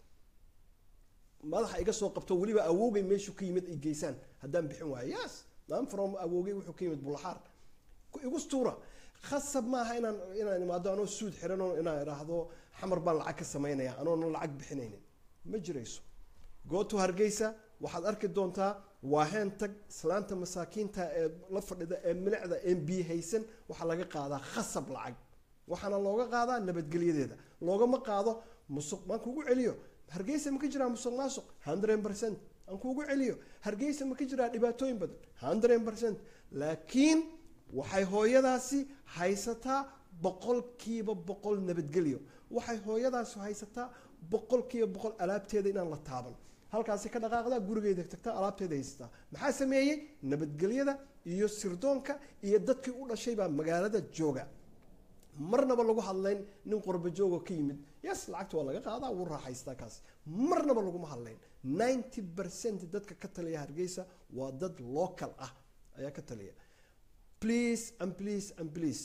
madaxa iga soo qabto waliba awoogay meeshu ka yimid ay geysaan haddaan bixin waayo yes I'm from awoogay wuxuu ka yimid Bulaxaar ku igu stuura khasab ma aha inaan inaan imaado anoo suud xiran oo inaan iraahdo xamar baan lacag ka sameynaya anoo lacag bixinaynin ma jirayso go to Hargeysa waxaad arki doontaa waahen tag islaanta masaakiinta ee la fadhida ee milicda M B haysan waxa laga qaadaa khasab lacag waxaana looga qaadaa nabadgelyadeeda loogama qaado musuq ma kugu celiyo Hargeysa ma ka jiraa musuq maasuq one hundred percent aan kugu celiyo Hargeysa ma ka jiraa dhibaatooyin badan one hundred percent laakiin waxay hooyadaasi haysataa boqolkiiba boqol nabadgelyo waxay hooyadaasi haysataa boqolkiiba boqol alaabteeda inaan la taaban halkaas ka dhaqaaqda gurigeeda tagta alaabteeda haystaa maxaa sameeyay nabadgelyada iyo sirdoonka iyo dadkii u dhashay baa magaalada jooga marnaba lagu hadlayn nin qurba joogo ka yimid yes lacagta waa laga qaadaa wuu raaxaystaa kaas marnaba lagu ma hadlayn ninety percent dadka ka taliya Hargeysa waa dad local ah ayaa ka taliya please and please and please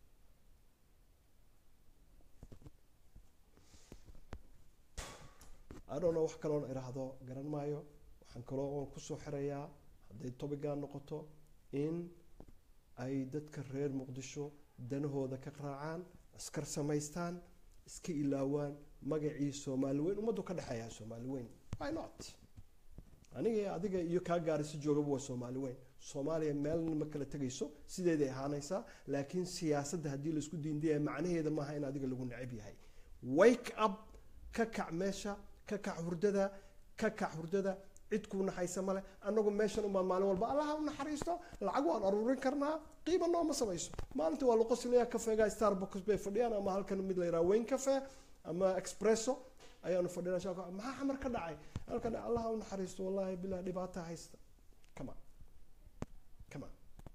I don't know wax kale oo iraahdo garan maayo waxaan kale oo ku soo xirayaa haday topiga noqoto in ay dadka reer Muqdisho danahooda ka raacaan askar samaystaan iska ilaawaan magacii Soomaali weyn umadu ka dhaxaya Soomaali weyn why not aniga adiga iyo ka gaarisi jooga waa Soomaali weyn Soomaaliya meel ma kala tagayso sideeday ahaanaysa laakiin siyaasadda hadii la isku diindiyo macnaheedu ma aha in adiga lagu nacib yahay wake up ka kac meesha ka kac hurdada ka kac hurdada cid ku naxaysa male anagu meeshan uma maalin walba Allah u naxariisto lacag waan aruurin karnaa qiimo nooma samayso maalintii waa lagu qosliyaa kafeega Starbucks bay fadhiyaan ama halkan mid la yiraahdo Wayne Cafe ama Espresso ayaanu fadhiyaan shaqo maxaa xamar ka dhacay halkan Allah u naxariisto wallahi bilaa dhibaato haysta kama kama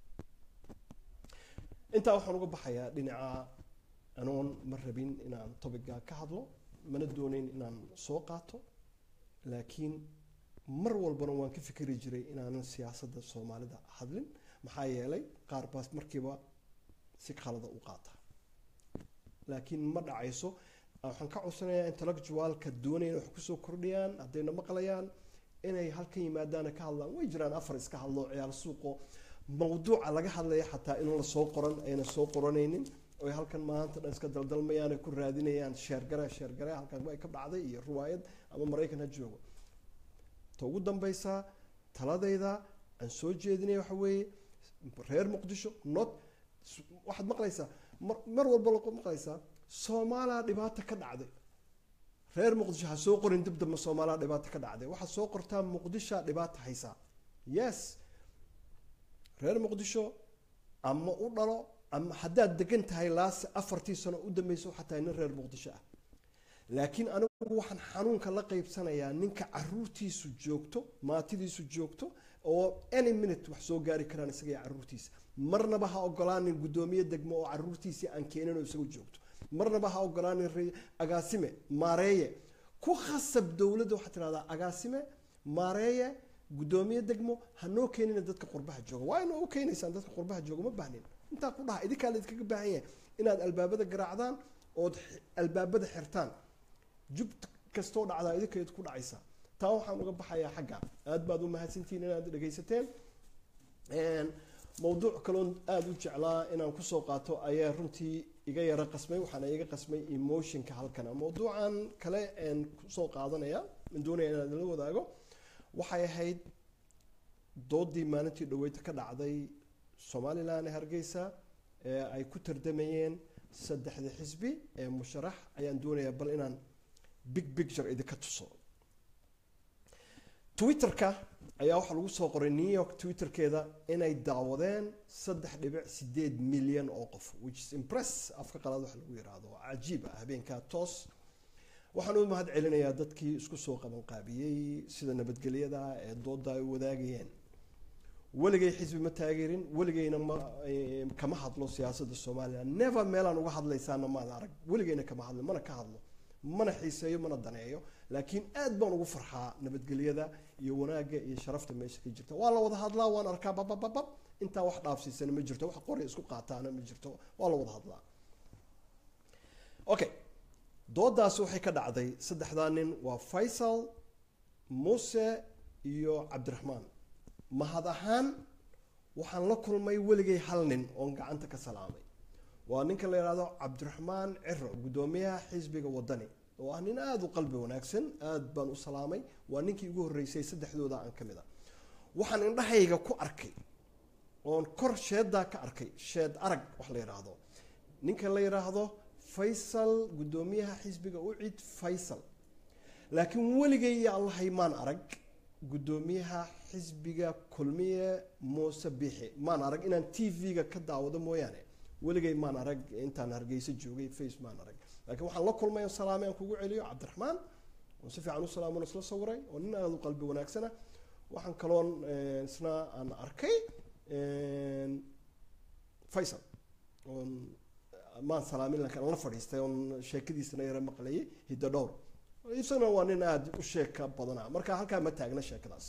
inta waxaan uga baxayaa dhinaca anoon ma rabin inaan topiga ka hadlo mana doonayn inaan soo qaato laakiin mar walbana waan ka fikiri jiray inaan siyaasadda Soomaalida hadlin maxaa yeelay qaar baas markiiba si khalada u qaata laakiin ma dhacayso waxaan ka codsanayaa intellectualka doonayna wax ku soo kordhiyaan hadayna maqlayaan inay halka yimaadaan ka hadlaan way jiraan afar iska hadlo ciyaar suuqo mawduuca laga hadlaya xataa in la soo qoran ayna soo qoranaynin oo halkan maanta dhan iska daldalmayaan ku raadinayaan sheer gara sheer gara halkan way ka dhacday iyo ruwaayad ama Mareykan ha joogo to ugu dambaysa taladayda aan soo jeedinay waxa weeye reer Muqdisho not waxaad maqlaysaa mar walba la maqlaysaa Soomaaliya dhibaato ka dhacday reer Muqdisho ha soo qorin dib dib Soomaaliya dhibaato ka dhacday waxa soo qortaa Muqdisho dhibaato haysa yes reer Muqdisho ama u dhalo ama haddaad degan tahay laas afartii sano u dambayso xataa in reer Muqdisho ah laakiin anigu waxaan xanuunka la qaybsanayaa ninka caruurtiisu joogto maatidiisu joogto oo any minute wax soo gaari karaan isaga caruurtiisa marnaba ha ogolaanin gudoomiye degmo oo caruurtiisa aan keenin oo isagu joogto marnaba ha ogolaanin agaasime maareeye ku khasab dowladda waxaa tirahdaa agaasime maareeye gudoomiye degmo hanoo keenina dadka qurbaha jooga waa inuu u keenaysaan dadka qurbaha jooga ma baahnin intaa ku dhaha idinkaa la idinkaga baahan yahay inaad albaabada garaacdaan ood albaabada xirtaan jub kastoo dhacdaa idinkeed ku dhacaysa taa waxaan uga baxayaa xagga aad baad u mahadsantihiin inaad dhagaysateen mawduuc kaloon aada u jeclaa inaan kusoo qaato ayaa runtii iga yara qasmay waxaana iga qasmay emotionka halkana mawduucan kale aan kusoo qaadanaya aan doonaya inaan la wadaago waxay ahayd doodii maalintii dhaweyta ka dhacday somaliland ee hargeysa ee ay ku tardamayeen saddexda xisbi ee musharax ayaan doonayaa bal inaan big picture idinka tuso twitterka ayaa waxaa lagu soo qoray new york twitterkeeda inay daawadeen saddex dhibic sideed milyan oo qof which is impress afka qalaad waxa lagu yiraahdo cajiib ah habeenkaa toos waxaan u mahad celinayaa dadkii isku soo qaban qaabiyey sida nabadgelyada ee dooda ay wadaagayeen waligay xisbi ma taageerin waligayna ma kama hadlo siyaasadda Soomaaliya never meelan uga hadlaysaana ma arag waligayna kama hadlo mana ka hadlo mana xiiseeyo mana daneeyo laakiin aad baan ugu farxaa nabadgelyada iyo wanaaga iyo sharafta meesha ka jirta waa la wada hadlaa waan arkaa bababab inta wax dhaafsiisan ma jirto wax qori isku qaataana ma jirto waa la wada hadlaa okay doodaas waxay ka dhacday saddexdaa nin waa Faisal Muuse iyo Cabdiraxmaan mahad ahaan waxaan la kulmay waligay hal nin oo gacanta ka salaamay waa ninka la yiraahdo Cabdiraxmaan Ciro gudoomiyaha xisbiga wadani oo ah nin aad u qalbi wanaagsan aad baan u salaamay waa ninkii ugu horeysay saddexdooda aan kamid ah waxaan indhahayga ku arkay oo kor sheeda ka arkay sheed arag wax la yiraahdo ninka la yiraahdo Faisal gudoomiyaha xisbiga u cid Faisal laakiin waligay ya Allah maan arag gudoomiyaha xisbiga kulmiye Muuse Bixi maan arag inaan T V-ga ka daawado mooyaane waligay maan arag intaan hargeysa joogay face maan arag laakiin waxaan la kulmay salaamay aan kugu celiyo Cabdiraxmaan oo si fiican u salaamo isla sawiray oo nin aad u qalbi wanaagsan waxaan kaloon isna aan arkay Faisal oo ما سلامين لكن الله فريستة يوم شاكدي سنة يرى مقلي هيدا دور يسنا وانين عاد وشاك بدنا مركا هالكا ما تاجنا شاكداس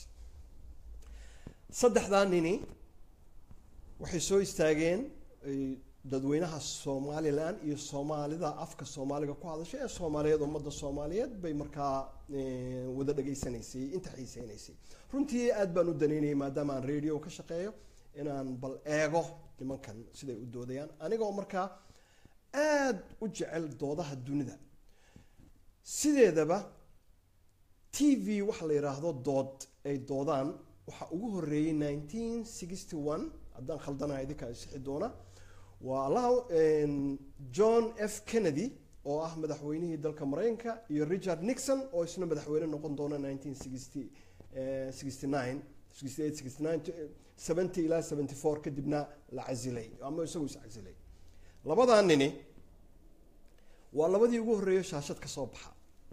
صدق ذانيني وحسوا يستاجين ددوينها الصومالي الآن الصومالي ذا أفك الصومالي كقول هذا شيء الصومالي ذا مدة الصوماليات بمركا وذا دقي سنيسي انت حي سنيسي رنتي أدبنو دنيني ما دام عن راديو كشقيه إن عن بالإيغو لمن كان سيدا يودو ديان أنا جو مركا aad u jecel doodaha dunida sideedaba T V waxa la yiraahdo dood ay doodaan waxa ugu horeeyay nineteen sixty-one haddaan khaldanahay idinka sixi doona waa Allah John F Kennedy oo ah madaxweynihii dalka Mareykanka iyo Richard Nixon oo isna madaxweyne noqon doona nineteen sixty sixty-nine sixty-eight sixty-nine seventy ila seventy-four kadibna la casilay ama isagu is casilay labadan nini waa labadii ugu horeeyay shaashad ka soo baxa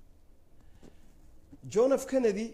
John F Kennedy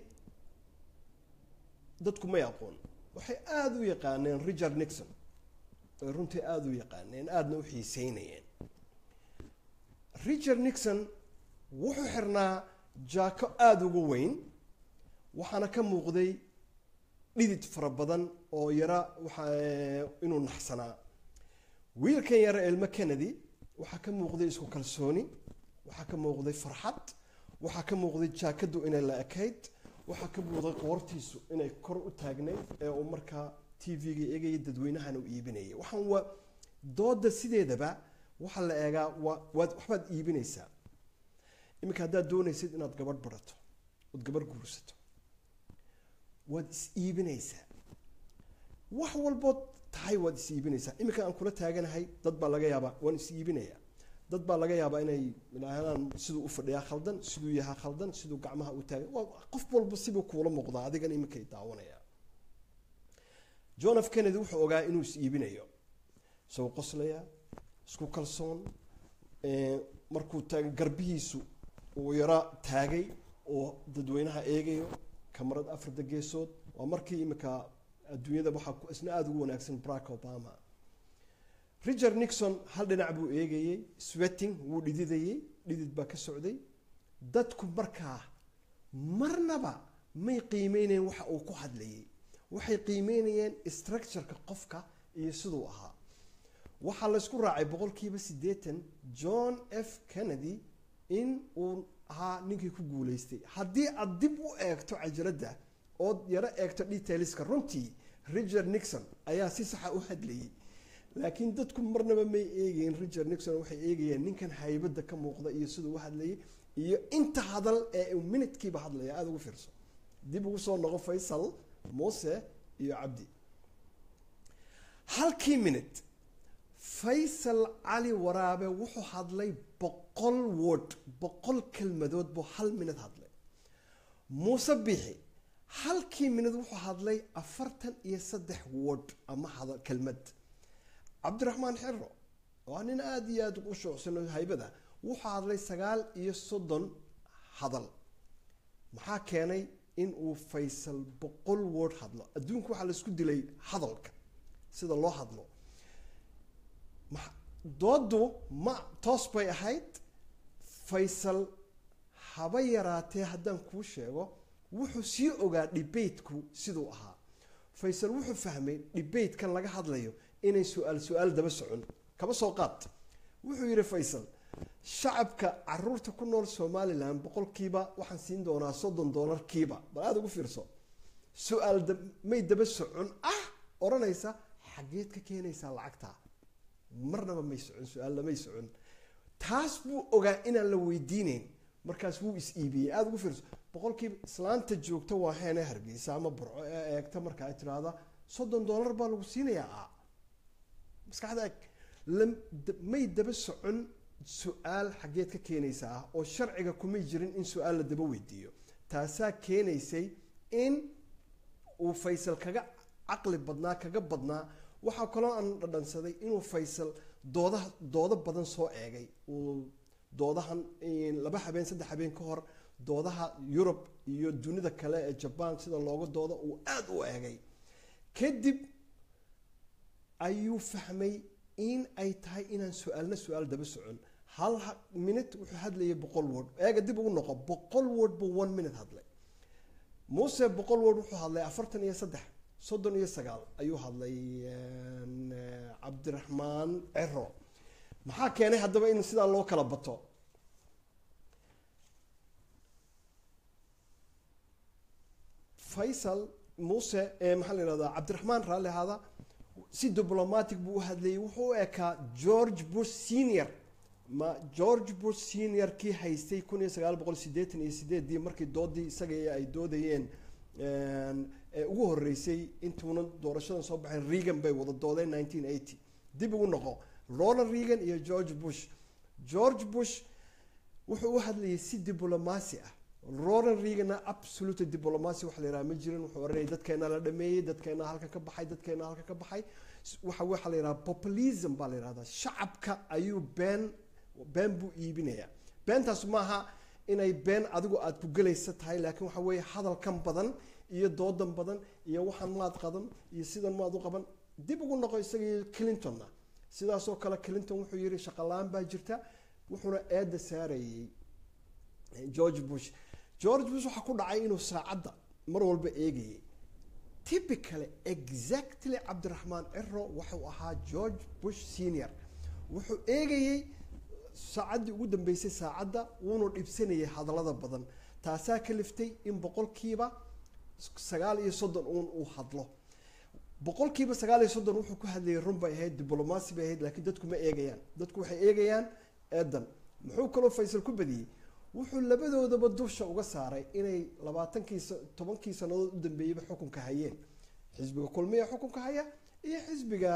dadku ma yaqoon waxay aad u yaqaaneen Richard Nixon oo runtii aad u yaqaaneen aadna u xiiseynayeen Richard Nixon wuxuu xirnaa jaako aad ugu weyn waxaana ka muuqday dhidid fara badan oo yara waxa inuu naxsanaa wiilkan yar ilma Kennedy waxa ka muuqday isku kalsooni waxa ka muuqday farxad waxa ka muuqday jaakadu inay la ekayd waxa ka muuqday qoortiisu inay kor u taagnay ee uu markaa T V-ga eegay dadweynahan u iibinayay waxaan waa dooda sideedaba waxa la eegaa waa waxbaad iibinaysaa imika haddaad doonaysid inaad gabadh barato ood gabadh guursato waad is iibinaysaa wax walbood tahay waad is iibinaysaa imika aan kula taaganahay dad baa laga yaabaa waan is iibinayaa dad baa laga yaabaa inay ilaahaan siduu u fadhiyaa khaldan siduu yahay khaldan siduu gacmaha u taagan qof walba siduu kuula muuqdaa adigan imika ay daawanaya John F Kennedy wuxuu ogaa inuu is iibinayo soo qoslaya isku kalsoon ee markuu taag garbihiisu uu yara taagay oo dadweynaha eegayo kamarad afarta geesood waa markii imika adduunyada waxa isna aad ugu wanaagsan Barack Obama Richard Nixon hal dhinac buu eegayay sweating wuu dhididayay dhidid baa ka socday dadku markaa marnaba may qiimeynayeen waxa uu ku hadlayay waxay qiimeynayeen structure-ka qofka iyo siduu ahaa waxa la isku raacay boqolkiiba siddeetan John F Kennedy in uu ahaa ninkii ku guuleystay haddii aad dib u eegto cajalada oo yara eegto detailska runtii Richard Nixon ayaa si sax ah u hadlayay laakiin dadku marnaba may eegeen Richard Nixon waxay eegayeen ninkan haybada ka muuqda iyo siduu u hadlayay iyo inta hadal ee uu minute-kiiba hadlaya aad ugu fiirso dib ugu soo noqo Faysal Muuse iyo Cabdi halkii minute Faysal Ali Waraabe wuxuu hadlay boqol word boqol kelmadood buu hal minute hadlay Muuse Bixi halkii minute wuxuu hadlay afartan iyo saddex word ama hadal kelmad Cabdiraxmaan Xirro waa nin aad iyo aad u shucsan haybada wuxuu hadlay sagaal iyo soddon hadal maxaa keenay in uu Faysal boqol word hadlo adduunku waxa la isku dilay hadalka sida loo hadlo doodu ma toos bay ahayd Faysal haba yaraatee haddaan kuu sheego wuxuu sii ogaa debate-ku siduu ahaa Faysal wuxuu fahmay debate-kan laga hadlayo inay su'aal su'aal daba socon kaba soo qaad wuxuu yiri Faysal shacabka caruurta ku nool Somaliland boqolkiiba waxaan siin doonaa soddon dollar kiiba bal aad ugu fiirso su'aal may daba socon ah oranaysa xageed ka keenaysa lacagta marnaba may socon su'aal la may socon taas buu ogaa inaan la weydiinayn markaas wuu is iibiyay aad ugu fiirso boqolkiiba islaanta joogta waa heena Hargeysa ama Burco eegta marka ay tiraahdo soddon dollar baa lagu siinayaa maskaxda may daba socon su'aal xageed ka keenaysa oo sharciga kuma jirin in su'aal la daba weydiiyo taasaa keenaysay in uu Faysal kaga aqli badnaa kaga badnaa waxa kaloo aan dhadhansaday inuu Faysal dooda dooda badan soo eegay uu doodahan in laba habeen saddex habeen ka hor doodaha Europe iyo dunida kale ee Japan sida looga doodo uu aad u eegay kadib ayuu fahmay in ay tahay inaan su'aalna su'aal daba socon hal minute wuxuu hadlayay boqol word eega dib ugu noqo boqol word buu one minute hadlay Muuse boqol word wuxuu hadlay afartan iyo saddex soddon iyo sagaal ayuu hadlay Cabdiraxmaan Xirro maxaa keenay haddaba in sidaa loo kala bato Faysal Muuse ee maxaa la yiraahdaa Cabdiraxmaan raali hada si diplomatic buu u hadlayay wuxuu ekaa George Bush Senior ma George Bush Senior kii haystay kun iyo sagaal boqol siddeetan iyo siddeed dii markii doodii isaga ay doodayeen ee ugu horeysay intuuna doorashadan soo baxay Reagan bay wada doodeen nineteen eighty dib ugu noqo Ronald Reagan iyo George Bush George Bush wuxuu u hadlayay si diplomacy ah Ronald Reagan absolute diplomacy wax la yiraahdo ma jirin wuxuu oranay dadkeena la dhameeyay dadkeena halka ka baxay dadkeena halka ka baxay waxa waxa la yiraahdo populism baa la yiraahdaa shacabka ayuu been been buu iibinaya beentaas maaha inay been adigu aad ku galaysa tahay laakiin waxa weeye hadal kan badan iyo doodan badan iyo waxaan maad qadan iyo sidan maad u qaban dib ugu noqo isagii Clintonna sidaas oo kale Clinton wuxuu yiri shaqalaan baa jirta wuxuuna eeda saarayay George Bush George Bush waxa ku dhacay inuu saacada mar walba eegayay typically exactly Cabdiraxmaan Xirro wuxuu ahaa George Bush Senior wuxuu eegayay saacadii ugu dambeysay saacada wuuna dhibsanayay hadalada badan taasaa ka liftay in boqolkiiba sagaal iyo soddon uu hadlo boqolkiiba sagaal iyo soddon wuxuu ku hadlayay run bay ahayd diplomacy bay ahayd laakiin dadku ma eegayaan dadku waxay eegayaan eedan muxuu kaloo Faysal ku badiyay wuxuu labadoodaba dusha uga saaray inay labaatankii tobankii sanadood u dambeeyay xukunka hayeen xisbiga kulmiye xukunka haya iyo xisbiga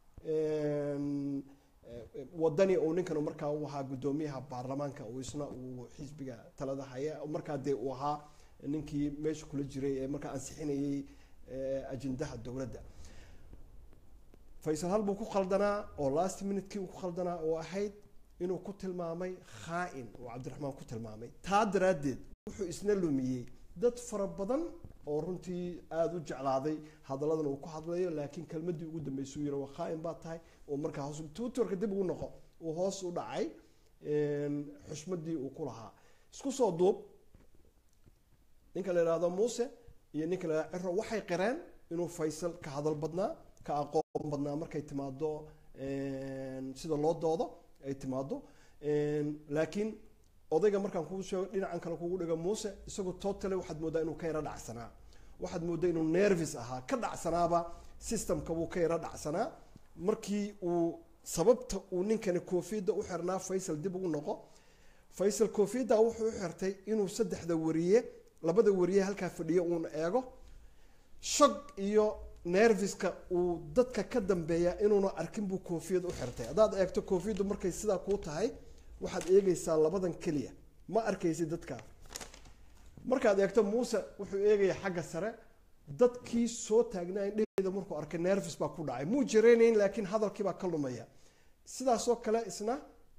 een wadani oo ninkan markaa uu ahaa gudoomiyaha baarlamaanka oo isna uu xisbiga talada haya markaa de uu ahaa ninkii meesha kula jiray ee markaa ansixinayay ajendaha dawladda Faysal hal buu ku qaldanaa oo last minute kii uu ku qaldanaa oo ahayd inuu ku tilmaamay khaa'in oo Cabdiraxmaan ku tilmaamay taa daraadeed wuxuu isna lumiyay dad fara badan oo runtii aada u jeclaaday hadalladan uu ku hadlayo laakiin kelmadii ugu dambeysay uu yiri waa khaa'in baa tahay oo markaa hoos twitterka dib ugu noqo uu hoos u dhacay xushmadii uu ku lahaa isku soo duub ninka la yiraahdo Muuse iyo ninka la Ciro waxay qireen inuu Faysal ka hadal badnaa ka aqoon badnaa markay timaado sida loo doodo ay timaado laakiin odayga markaan kugu sheego dhinacan kale kugu dhigo Muuse isagoo totally waxaad moodaa inuu ka yara dhacsanaa waxaad moodaa inuu nervous ahaa ka dhacsanaaba systemka uu ka yara dhacsanaa markii uu sababta uu ninkani koofiyada u xirnaa Faysal dib ugu noqo Faysal koofiyada wuxuu u xirtay inuu saddexda wariye labada wariye halka fadhiyo uu eego shaq iyo nerviska uu dadka ka dambeeya inuuna arkin buu koofiyad u xirtay hadaad eegto koofiyadu markay sidaa ku tahay waxaad eegaysaa labadan kaliya ma arkaysid dadka markaad eegto Muuse wuxuu eegaya xagga sare dadkii soo taagnaa indheeda markuu arkay nervous baa ku dhacay muu jireenayn laakiin hadalkii baa ka lumaya sidaas oo kale isna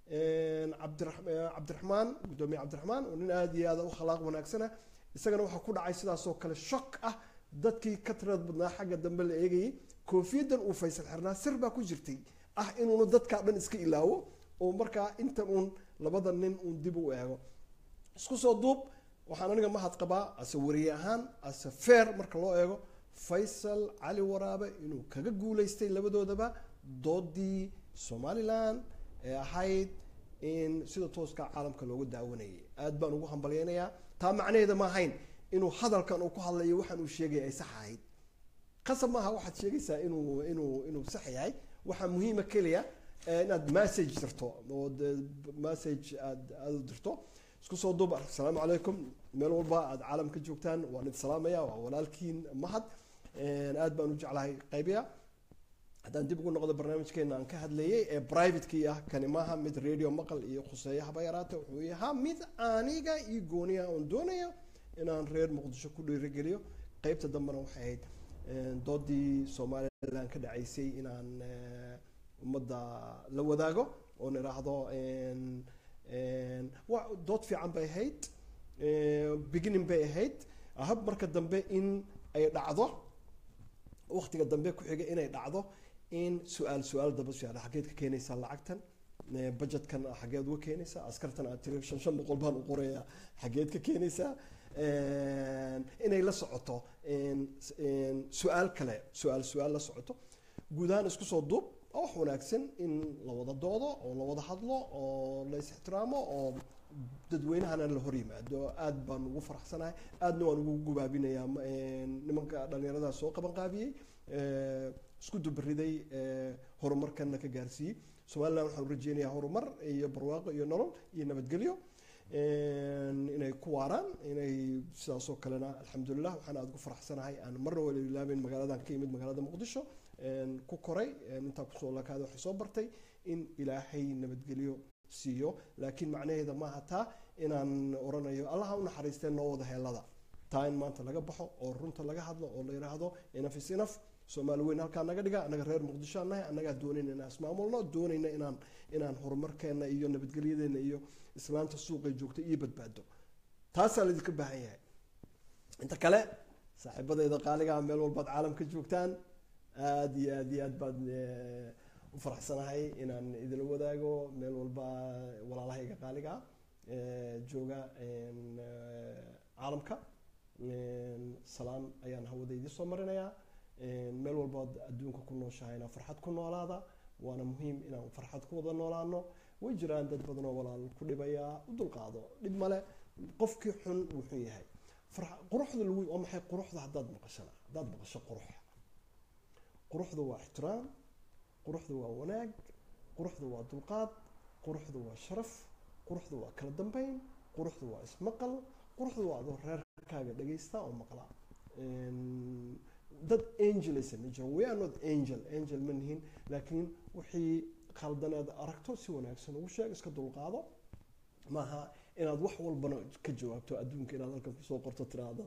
Cabdiraxmaan gudoomiye Cabdiraxmaan oo nin aad iyo aad u khalaaq wanaagsan isagana waxa ku dhacay sidaas oo kale shock ah dadkii ka tirad badnaa xagga dambe la eegayay koofiyadan uu Faysal xirnaa sir baa ku jirtay ah inuu dadka dhan iska ilaawo oo markaa inta uun labada nin uun dib u eego isku soo duub waxaan aniga mahad qabaa ase wariye ahaan ase fair marka loo eego Faysal Cali Waraabe inuu kaga guuleystay labadoodaba doodii Somaliland ee ahayd in sida tooska caalamka loogu daawanayay aad baan ugu hambalyeynaya taa macnaheedu ma ahayn inuu hadalkan uu ku hadlayo waxaan uu sheegay ay sax ahayd qasab maaha waxaad sheegaysaa inuu inuu inuu sax yahay waxa muhiim ah kaliya inaad message dirto oo message aad aad dirto isku soo duub assalaamu calaykum meel walba aad caalamka joogtaan waan idin salaamaya waa walaalkiin mahad aad baan u jeclahay qaybiya haddaan dib ugu noqdo barnaamijkeena aan ka hadlayay ee private-kii ah kani maaha mid radio maqal iyo khuseeyo haba yaraate wuxuu yahaa mid aniga iyo gooniya oon doonayo inaan reer Muqdisho ku dhiirigeliyo qaybta dambena waxay ahayd doodii Somaliland ka dhacaysay inaan ummadda la wadaago oo niraahdo waa dood fiican bay ahayd beginning bay ahayd ahab marka dambe in ay dhacdo waqtiga dambe ku xiga inay dhacdo in su'aal su'aal daba su'aal xageed ka keenaysa lacagtan budgetkan xageed u keenaysa askartan aad tiri shan shan boqol baan u qorayaa xageed ka keenaysa inay la socoto su'aal kale su'aal su'aal la socoto guudaan isku soo duub wax wanaagsan in la wada doodo oo la wada hadlo oo la is ixtiraamo oo dadweynahana la hor yimaado aad baan ugu faraxsanahay aadna waan ugu gubaabinayaa nimanka dhalinyarada soo qaban qaabiyay isku dubariday horumarkan ka gaarsiiyay Soomaaliland waxaan rajeynayaa horumar iyo barwaaqo iyo nolol iyo nabadgelyo inay ku waaraan inay sidaas oo kalena alxamdulillah waxaan aad ugu faraxsanahay aan marna wali ilaabin magaaladan ka yimid magaalada Muqdisho ku koray inta ku soo laakaada wax soo bartay in ilaahay nabadgelyo siiyo laakiin macnaheedu ma aha taa inaan oranayo Allah u naxariistay noo wada heelada taa in maanta laga baxo oo runta laga hadlo oo la yiraahdo enough is enough Soomaaliyeed halka naga dhiga anaga reer Muqdisho anahay anaga doonayna inaan ismaamulno doonayna inaan inaan horumarkeena iyo nabadgelyadeena iyo islaanta suuqa joogta iyo badbaado taas la idinka baahan yahay inta kale saaxiibadayda qaaliga meel walba caalamka joogtaan aad iyo aad iyo aad baad u faraxsanahay inaan idin wadaago meel walba walaalahayga qaaliga jooga caalamka salaam ayaan hawadaydi soo marinayaa meel walba adduunka ku nooshahay farxad ku noolaada waana muhiim inaan farxad ku wada noolaano way jiraan dad badan oo walaal ku dhibaya u dulqaado dhib male qofkii xun wuxuu yahay quruxda lagu oo maxay quruxda hadaad maqashana hadaad maqasho qurux quruxda waa ixtiraam quruxda waa wanaag quruxda waa dulqaad quruxda waa sharaf quruxda waa kala dambeyn quruxda waa ismaqal quruxda waa adoo reerkaaga dhageysta oo maqla dad angel ism we are not angel angel manhin laakiin wixii khaldaneed aragto si wanaagsan ugu sheeg iska dulqaado maaha inaad wax walba ka jawaabto adduunka inaad halkan ku soo qorto tiraado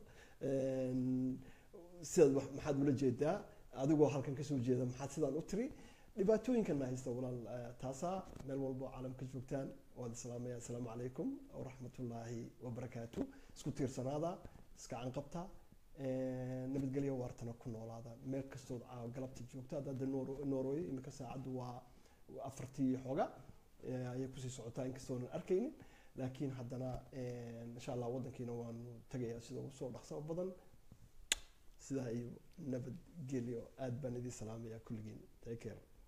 sida maxaad ula jeedaa adigoo halkan ka soo jeeda maxaad sidaan u tiri dhibaatooyinkan haysta walaal taasa meel walba caalamka joogtaan wada salaamaya assalaamu calaykum wa rahmatullaahi wa barakaatuh isku tiirsanaada iska canqabta nabadgelyo waartana ku noolaada meel kastood galabtii joogta hadda Norway imika saacadu waa afartii xoga ayay ku sii socotaa inkastoo aan arkaynin laakiin haddana insha Allah wadankiina waan tagayaa sida uu soo dhaqso badan sida ay nabadgelyo aad baan idin salaamayaa kulligiin take care